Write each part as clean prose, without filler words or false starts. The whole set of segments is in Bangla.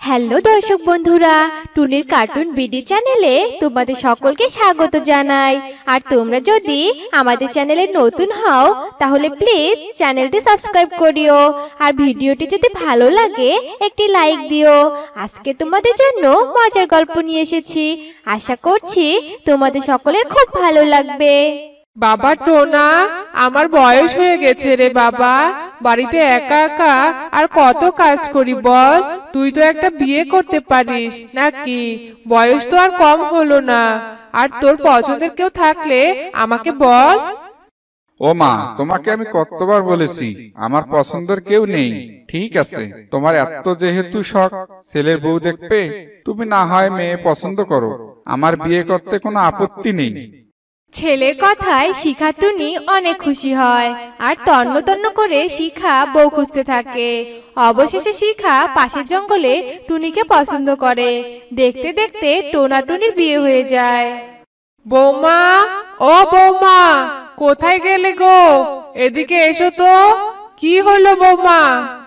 হ্যালো দর্শক বন্ধুরা, টুনির কার্টুন বিডি চ্যানেলে তোমাদের সকলকে স্বাগত জানাই। আর তোমরা যদি আমাদের চ্যানেলে নতুন হও তাহলে প্লিজ চ্যানেলটি সাবস্ক্রাইব করিও, আর ভিডিওটি যদি ভালো লাগে একটি লাইক দিও। আজকে তোমাদের জন্য মজার গল্প নিয়ে এসেছি, আশা করছি তোমাদের সকলের খুব ভালো লাগবে। বাবা টোনা, আমার বয়স হয়ে গেছে রে বাবা। বাড়িতে একা একা আর কত কাজ করি বল। তুই তো একটা বিয়ে করতে পারিস নাকি? বয়স তো আর কম হলো না। আর তোর পছন্দের কেউ থাকলে আমাকে বল। ও মা, তোমাকে আমি কতবার বলেছি আমার পছন্দের কেউ নেই। ঠিক আছে, তোমার এত যেহেতু শখ ছেলের বউ দেখবে, তুমি না হয় মেয়ে পছন্দ করো, আমার বিয়ে করতে কোনো আপত্তি নেই। ছেলের কথায় শিখা টুনি অনেক খুশি হয়, আর তন্ন তন্ন করে শিখা বউ খুঁজতে থাকে। অবশেষে শিখা পাশের জঙ্গলে টুনিকে পছন্দ করে। দেখতে দেখতে টোনা টুনির বিয়ে হয়ে যায়। বৌমা, ও বৌমা, কোথায় গেলে গো? এদিকে এসো তো। কি হলো বৌমা?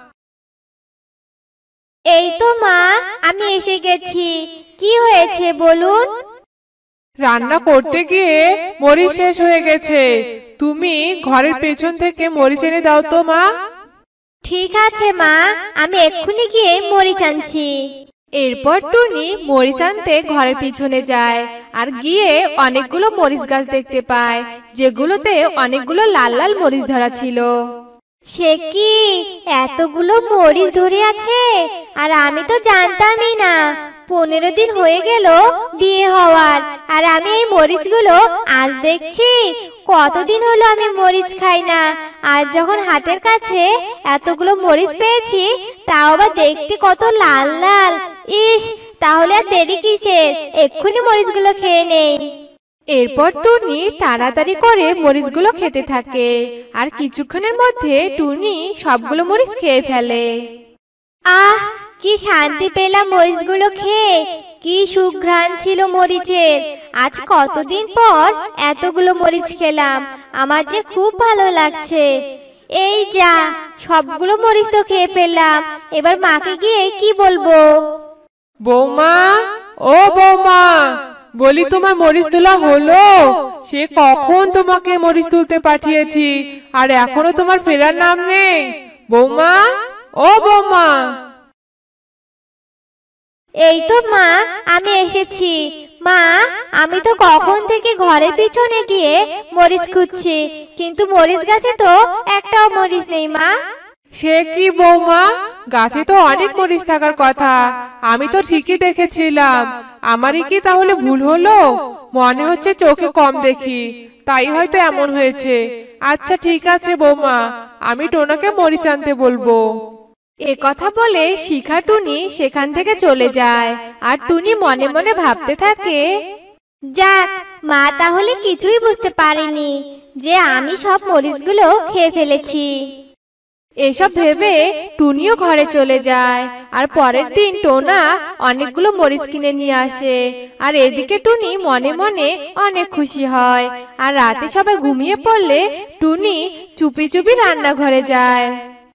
এই তো মা, আমি এসে গেছি। কি হয়েছে বলুন? রান্না করতে গিয়ে মরিচ শেষ হয়ে গেছে। তুমি ঘরের পেছন থেকে মরিচ এনে দাও তো মা। ঠিক আছে মা, আমি এক্ষুনি গিয়ে মরিচ আনছি। এরপর টুনি মরিচ আনতে ঘরের পিছনে যায়, আর গিয়ে অনেকগুলো মরিচ গাছ দেখতে পায়, যেগুলোতে অনেকগুলো লাল লাল মরিচ ধরা ছিল। সে কি, এতগুলো মরিচ ধরে আছে? আর আমি তো জানতামই না। 15 দিন হয়ে গেল বিয়ে হওয়ার, আর আমি এই মরিচগুলো আজ দেখছি। কতদিন হলো আমি মরিচ খাই না, আজ যখন হাতের কাছে এতগুলো মরিচ পেয়েছি, তাও আবার দেখতে কত লাল লাল। ইস, তাহলে আর দেরি কিসের, এক্ষুনি মরিচগুলো খেয়ে নেই। এরপর টুনি তাড়াতাড়ি করে মরিচগুলো খেতে থাকে, আর কিছুক্ষণের মধ্যে টুনি সবগুলো মরিচ খেয়ে ফেলে। আহ, কি শান্তি পেলাম মরিচগুলো খেয়ে। কি সুঘ্রাণ ছিল মরিচের। আজ কতদিন পর এতগুলো মরিচ খেলাম, আমার যে খুব ভালো লাগছে। এই যা, সবগুলো মরিচ তো খেয়ে ফেললাম, এবার মাকে গিয়ে কি বলবো? বৌমা, ও বৌমা, বলি তোমার মরিচ তোলা হলো? সে কখন তোমাকে মরিচ তুলতে পাঠিয়েছি, আর এখনো তোমার ফেরার নাম নেই। বৌমা, ও বৌমা। এই তো মা, আমি এসেছি। মা, আমি তো কখন থেকে ঘরের পিছনে গিয়ে মরিচ খুঁজছি, কিন্তু মরিচ গাছে তো একটাও মরিচ নেই মা। সে কি বৌমা, গাছে তো অনেক মরিচ থাকার কথা। আমি তো ঠিকই দেখেছিলাম। আমারই কি তাহলে ভুল হলো? মনে হচ্ছে চোখে কম দেখি, তাই হয়তো এমন হয়েছে। আচ্ছা ঠিক আছে বৌমা, আমি টোনাকে মরিচ আনতে বলবো। এ কথা বলে শিখা টুনি সেখান থেকে চলে যায়, আর টুনি মনে মনে ভাবতে থাকে, যাক, মা তাহলে কিছুই বুঝতে পারেনি যে আমি সব মরিচগুলো খেয়ে ফেলেছি। এসব ভেবে টুনিও ঘরে চলে যায়, আর পরের দিন টোনা অনেকগুলো মরিচ কিনে নিয়ে আসে। আর এদিকে টুনি মনে মনে অনেক খুশি হয়। আর রাতে সবাই ঘুমিয়ে পড়লে টুনি চুপি চুপি রান্নাঘরে যায়।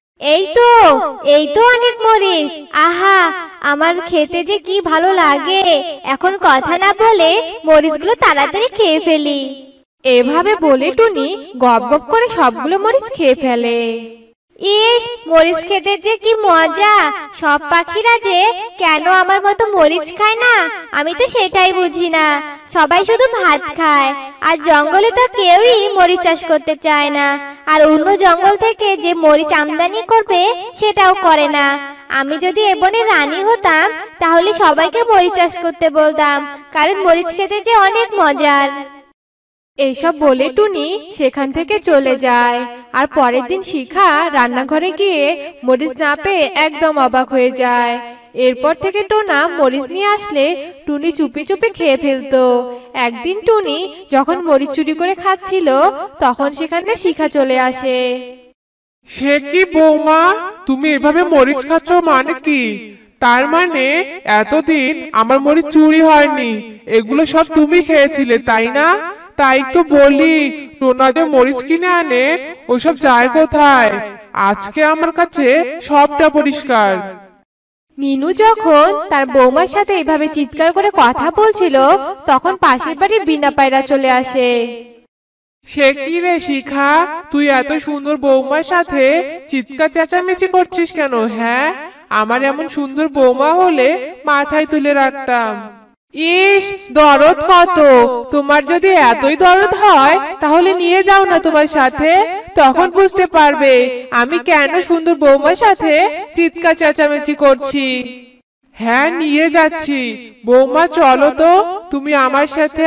এই তো অনেক মরিচ। আহা, আমার খেতে যে কি ভালো লাগে। এখন কথা না বলে মরিচগুলো তাড়াতাড়ি খেয়ে ফেলি। এভাবে বলে টুনি গপ গপ করে সবগুলো মরিচ খেয়ে ফেলে। ইস, মরিচ খেতে যে কি মজা। সব পাখিরা যে কেন আমার মতো মরিচ খায় না, আমি তো সেটাই বুঝি না। সবাই শুধু ভাত খায়, আর জঙ্গলে তো কেউই মরিচ চাষ করতে চায় না। আর অন্য জঙ্গল থেকে যে মরিচ আমদানি করবে সেটাও করে না। আমি যদি এ বনে রানী হতাম তাহলে সবাইকে মরিচ চাষ করতে বলতাম, কারণ মরিচ খেতে যে অনেক মজার। এইসব বলে টুনি সেখান থেকে চলে যায়। আর পরের দিন শিখা রান্নাঘরে গিয়ে মরিচ না পেয়ে একদম অবাক হয়ে যায়। এরপর থেকে টোনা মরিচ নিয়ে আসলে টুনি চুপি চুপি খেয়ে ফেলতো। একদিন টুনি যখন মরিচ চুরি করে খাচ্ছিল, তখন সেখানে শিখা চলে আসে। সে কি বৌমা, তুমি এভাবে মরিচ খাচ্ছ মানে কি? তার মানে এতদিন আমার মরিচ চুরি হয়নি, এগুলো সব তুমি খেয়েছিলে তাই না? তাই তো বলি, টোনা যে মরিচ কিনে আনে ওইসব যায় কোথায়? আজকে আমার কাছে সবটা পরিষ্কার। মিনু যখন তার বৌমার সাথে এভাবে চিৎকার করে কথা বলছিল তখন পাশের বাড়ির বিনা পায়রা চলে আসে। সে কি রে শিখা, তুই এত সুন্দর বৌমার সাথে চিৎকার চেঁচামেচি করছিস কেন? হ্যাঁ, আমার এমন সুন্দর বৌমা হলে মাথায় তুলে রাখতাম। ইস, দরদ কত! তোমার যদি এতই দরদ হয় তাহলে নিয়ে যাও না তোমার সাথে, তখন বুঝতে পারবে আমি কেন সুন্দর বৌমার সাথে চিৎকার চেঁচামেচি করছি। হ্যাঁ, নিয়ে যাচ্ছি। বৌমা চলো তো, তুমি আমার সাথে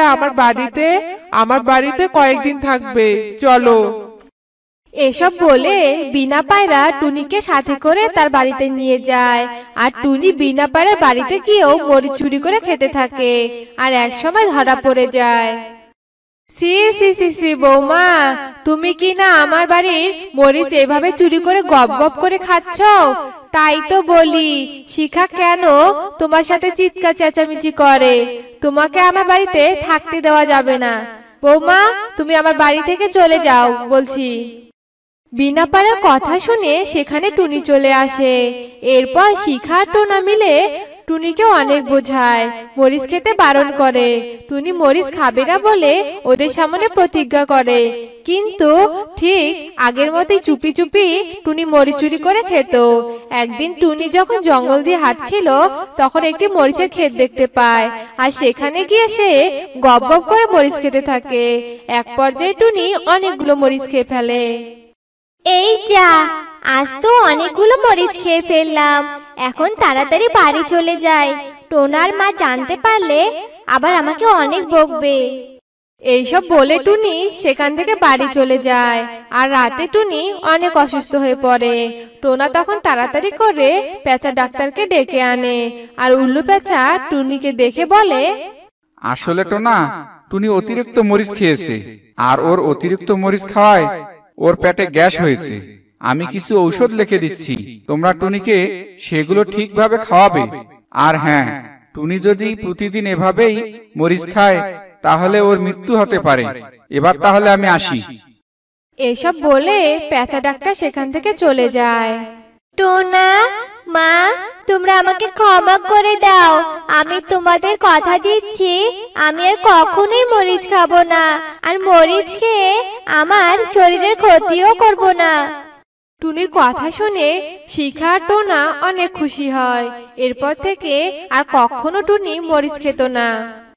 আমার বাড়িতে কয়েকদিন থাকবে, চলো। এসব বলে বিনা পায়রা টুনিকে সাথে করে তার বাড়িতে নিয়ে যায়। আর টুনি বিনা পায়রার বাড়িতে গিয়েও মরিচ চুরি করে খেতে থাকে, আর একসময় ধরা পড়ে যায়। সি সি সি সি বৌমা, তুমি কি না আমার বাড়ির মরিচ এভাবে চুরি করে গপ গপ করে খাচ্ছ? তাই তো বলি, শিখা কেন তোমার সাথে চিৎকার চেঁচামেচি করে? তোমাকে আমার বাড়িতে থাকতে দেওয়া যাবে না। বৌমা, তুমি আমার বাড়ি থেকে চলে যাও বলছি। বিনা পায়রার কথা শুনে সেখানে টুনি চলে আসে। এরপর শিখা আর টোনা মিলে টুনিকে অনেক বোঝায়, মরিচ খেতে বারণ করে। টুনি মরিচ খাবে না বলে ওদের সামনে প্রতিজ্ঞা করে, কিন্তু ঠিক আগের মতোই চুপি চুপি টুনি মরিচ চুরি করে খেত। একদিন টুনি যখন জঙ্গল দিয়ে হাঁটছিল তখন একটি মরিচের ক্ষেত দেখতে পায়, আর সেখানে গিয়ে সে গপ গপ করে মরিচ খেতে থাকে। এক পর্যায়ে টুনি অনেকগুলো মরিচ খেয়ে ফেলে। এই যা, আজ তো অনেকগুলো মরিচ খেয়ে ফেললাম, এখন তাড়াতাড়ি বাড়ি চলে যাই। টোনার মা জানতে পারলে আবার আমাকে অনেক বকবে। এইসব বলে টুনি সেখান থেকে বাড়ি চলে যায়। আর রাতে টুনি অনেক অসুস্থ হয়ে পড়ে। টোনা তখন তাড়াতাড়ি করে পেঁচা ডাক্তারকে ডেকে আনে, আর উল্লু পেঁচা টুনিকে দেখে বলে, আসলে টোনা, টুনি অতিরিক্ত মরিচ খেয়েছে, আর ওর অতিরিক্ত মরিচ খাওয়ায় ওর পেটে গ্যাস হয়েছে। আমি কিছু ঔষধ লিখে দিচ্ছি, তোমরা টুনিকে সেগুলো ঠিকভাবে খাওয়াবে। আর হ্যাঁ, টুনি যদি প্রতিদিন এভাবেই মরিচ খায় তাহলে ওর মৃত্যু হতে পারে। এবার তাহলে আমি আসি। এসব বলে পেঁচা ডাক্তার সেখান থেকে চলে যায়। টোনা, মা, তোমরা আমাকে ক্ষমা করে দাও। আমি তোমাদের কথা দিচ্ছি আমি আর কখনোই মরিচ খাবো না, আর মরিচ খেয়ে আমার শরীরের ক্ষতিও করব না। টুনির কথা শুনে শিখা আর টোনা অনেক খুশি হয়। এরপর থেকে আর কখনো টুনি মরিচ খেত না।